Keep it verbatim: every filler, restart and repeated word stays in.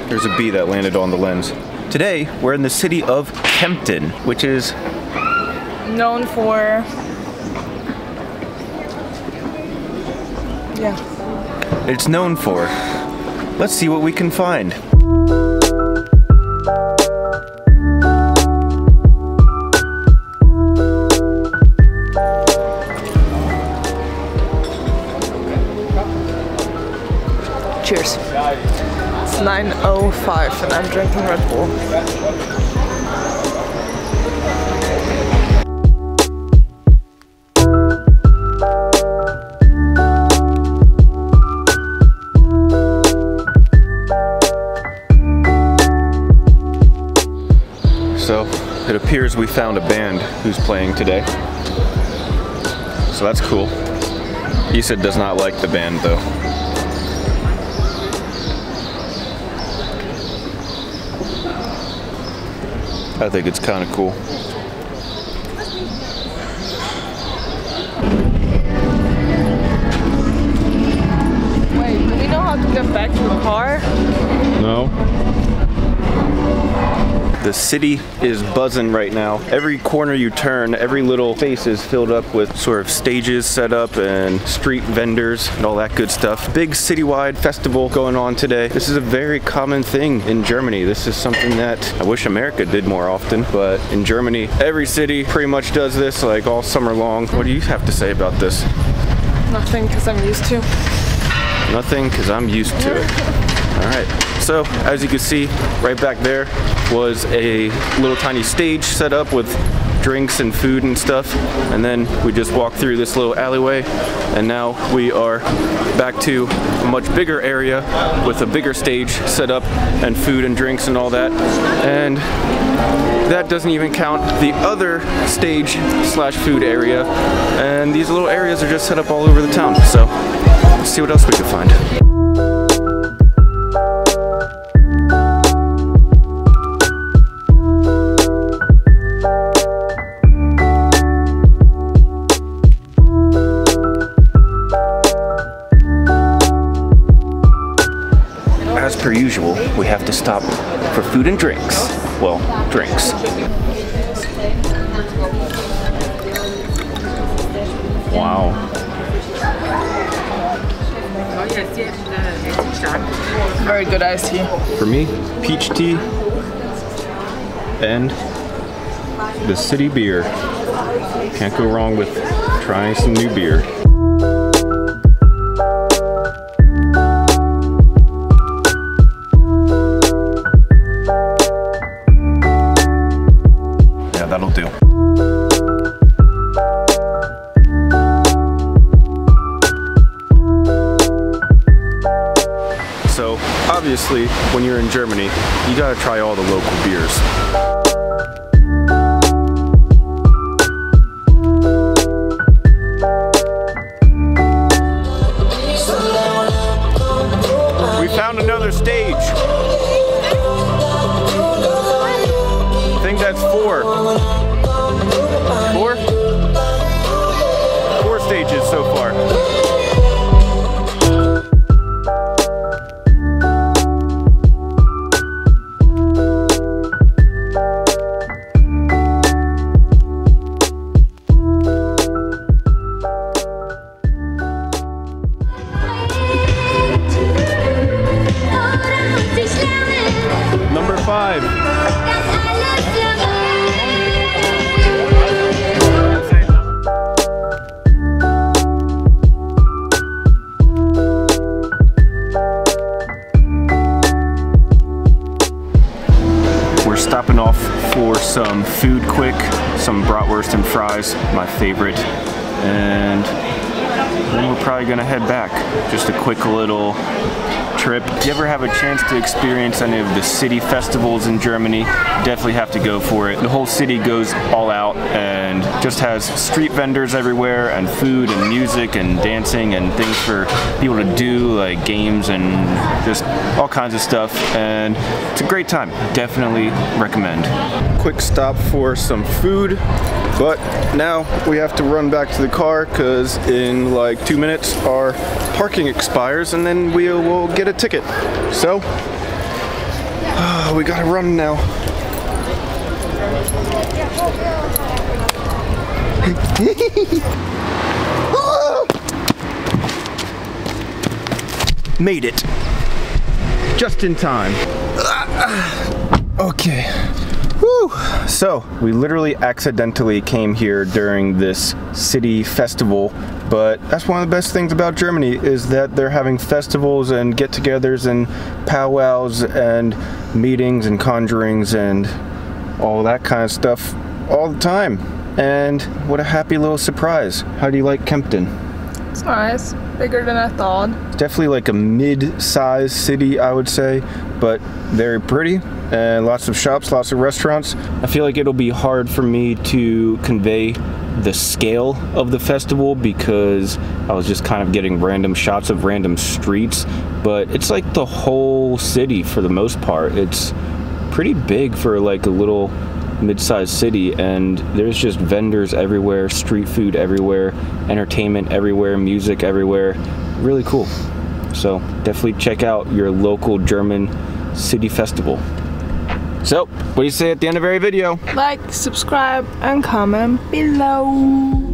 There's a bee that landed on the lens. Today, we're in the city of Kempten, which is known for... Yeah. It's known for. Let's see what we can find. Cheers. It's nine oh five and I'm drinking Red Bull. So, it appears we found a band who's playing today. So that's cool. Issa does not like the band though. I think it's kind of cool. Wait, do we know how to get back to the car? No. The city is buzzing right now. Every corner you turn, every little space is filled up with sort of stages set up and street vendors and all that good stuff. Big citywide festival going on today. This is a very common thing in Germany. This is something that I wish America did more often, but in Germany, every city pretty much does this like all summer long. What do you have to say about this? Nothing, because I'm used to. Nothing, because I'm used to it. All right, so as you can see, right back there was a little tiny stage set up with drinks and food and stuff. And then we just walked through this little alleyway, and now we are back to a much bigger area with a bigger stage set up and food and drinks and all that. And that doesn't even count the other stage slash food area. And these little areas are just set up all over the town. So let's see what else we can find. As per usual, we have to stop for food and drinks. Well, drinks. Wow. Very good iced tea. For me, peach tea and the city beer. Can't go wrong with trying some new beer. That'll do. So, obviously, when you're in Germany, you gotta try all the local beers. We found another stage. I think that's four. Four? Four stages so far. Number five. Stopping off for some food quick, some bratwurst and fries, my favorite, and then we're probably gonna head back. Just a quick little trip. If you ever have a chance to experience any of the city festivals in Germany, definitely have to go for it. The whole city goes all out and just has street vendors everywhere and food and music and dancing and things for people to do, like games and just all kinds of stuff, and it's a great time. Definitely recommend. Quick stop for some food, but now we have to run back to the car because in like two minutes our parking expires and then we will get a ticket. So Oh, we gotta run now. Made it. Just in time. Okay. Woo! So, we literally accidentally came here during this city festival, but that's one of the best things about Germany is that they're having festivals and get-togethers and powwows and meetings and conjurings and all that kind of stuff all the time. And what a happy little surprise. How do you like Kempten? It's nice. Bigger than I thought. It's definitely like a mid-sized city, I would say, but very pretty and lots of shops, lots of restaurants. I feel like it'll be hard for me to convey the scale of the festival because I was just kind of getting random shots of random streets, but it's like the whole city for the most part. It's pretty big for like a little mid-sized city, and there's just vendors everywhere, street food everywhere, entertainment everywhere, music everywhere. Really cool. So definitely check out your local German city festival. So, what do you say at the end of every video? Like, subscribe, and comment below.